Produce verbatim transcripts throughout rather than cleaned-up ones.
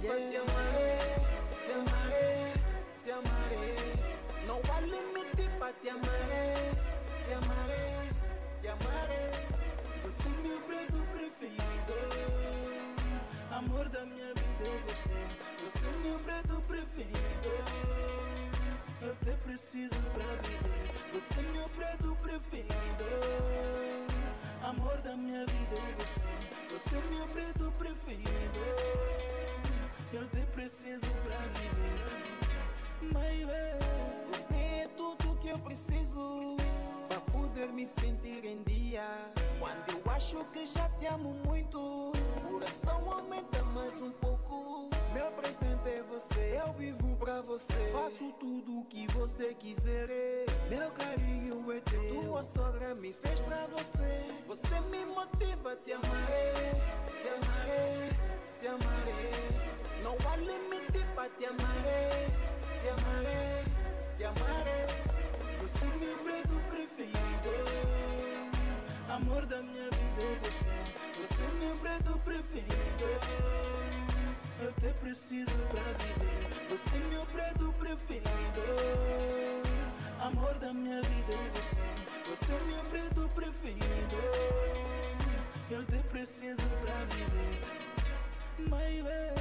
yeah. Te amaré, te amaré, te amaré. Não há limite para te amaré, te amaré, te amaré. Você é meu preto preferido, amor da minha vida é você. Você é meu preto preferido, eu te preciso pra viver. Você é meu preto preferido, amor da minha vida é você. Você é meu preto preferido, eu te preciso pra viver. Baby, você é tudo que eu preciso pra poder me sentir em dia. Quando eu acho que já te amo muito, o coração aumenta mais um pouco. Meu presente é você, eu vivo pra você. Faço tudo o que você quiser. Meu carinho é teu, tua sogra me fez pra você. Você me motiva, te amarei, te amarei, te amarei. Não há limite pra te amarei, te amarei, te amarei. Você é meu preto preferido, amor da minha vida é você. Você é meu preto preferido, eu te preciso pra viver. Você é meu preto preferido, amor da minha vida é você. Você é meu preto preferido, eu te preciso pra viver. Baby,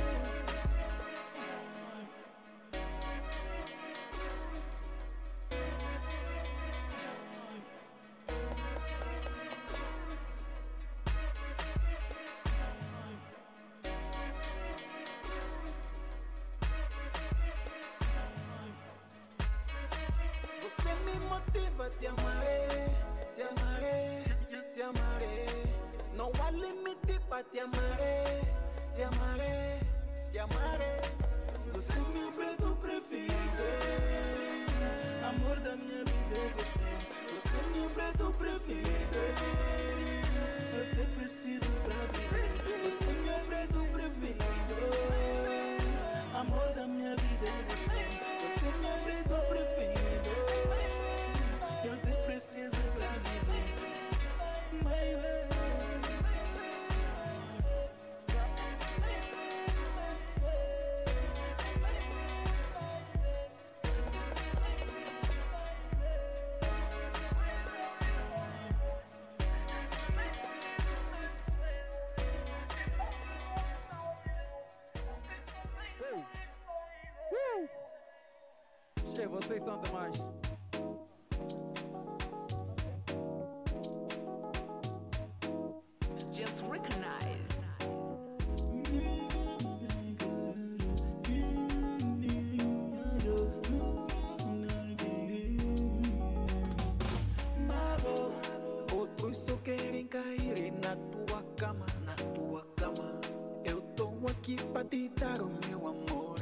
te amarei, te amarei, te amarei. Não há limite para te amarei, te amarei, te amarei. Você é meu preto preferido, amor da minha vida é você. Você é meu preto preferido, eu te preciso pra viver. Você é meu preto preferido, amor da minha vida é você. Você é meu preto preferido, eu te preciso pra viver, baby. Uh! Che, vocês são demais. Just recognize. Outros só querem cair na tua cama, na tua cama. Eu tô aqui pra te dar o meu amor.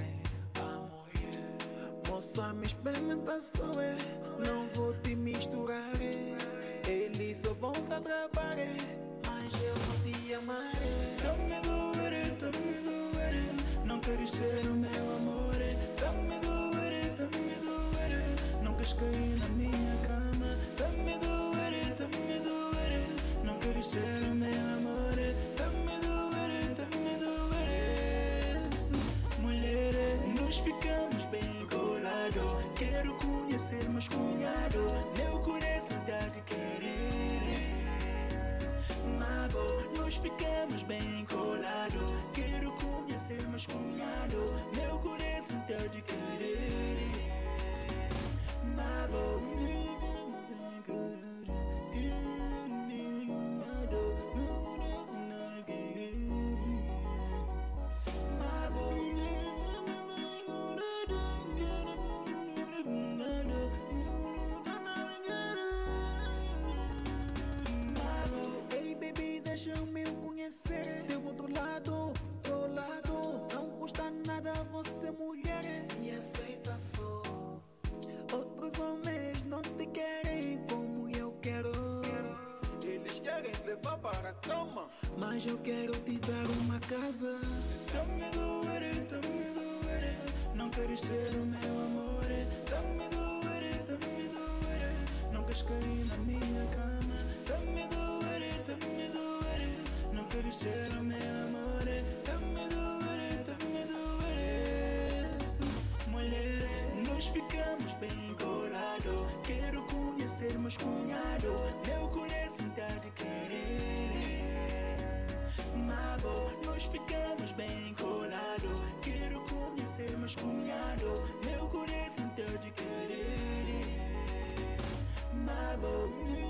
Moça, me experimenta só, é. Não vou te misturar, é. Eles só vão te atrapalhar, é. Mas eu vou te amar, é. Tá-me doer, tá-me doer. Não queres ser o meu amor, é. Tá-me doer, tá-me doer. Não queres cair na minha cama. Tá-me doer, tá-me doer. Não queres ser o meu amor, é. Tá-me doer, tá-me doer. Mulher, nós ficamos bem colados. Quero conhecer meus cunhados. Meu coração dá de querer. Mago, nós ficamos bem colados. Quero conhecer meus cunhados. Meu coração dá de querer. Mago, deixa-me conhecer do outro lado, do lado. Não custa nada você mulher e aceita só. Outros homens não te querem como eu quero. Eles querem te levar para a cama, mas eu quero te dar uma casa. Tá-me doer, tá-me doer. Não queres ser o meu amor. Tá-me doer, tá-me doer. Não queres cair na minha cama. Tá-me doer, tá-me doer. Não queres ser o meu amor. Tá-me doer, tá-me doer. meus cunhado, meu coração tá de querer. Mabo, nós ficamos bem colado. Quero conhecer meus cunhado, meu coração tá de querer. Mabo,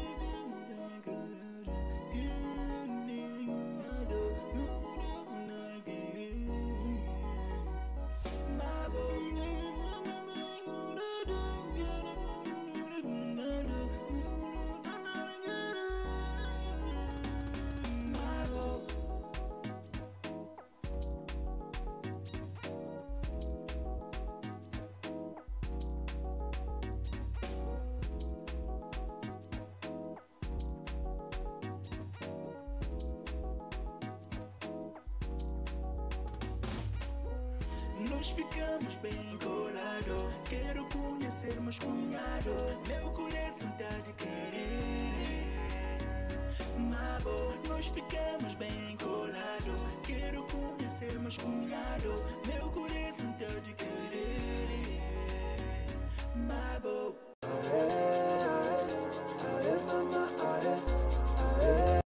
nós ficamos bem colado. Quero conhecer meus cunhado, meu coração tá de querer. Mabo, nós ficamos bem colado. Quero conhecer meus cunhado, meu coração tá de querer. Mabo.